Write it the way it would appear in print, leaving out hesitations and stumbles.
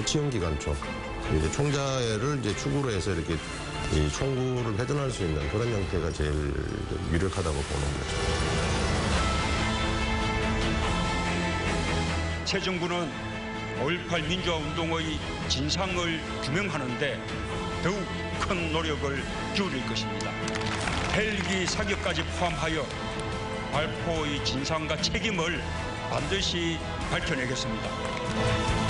정치형 기관총, 이제 총자를 이제 축으로 해서 이렇게 이 총구를 회전할 수 있는 그런 형태가 제일 유력하다고 보는 거죠. 새 정부는 5.18 민주화 운동의 진상을 규명하는데 더욱 큰 노력을 기울일 것입니다. 헬기 사격까지 포함하여 발포의 진상과 책임을 반드시 밝혀내겠습니다.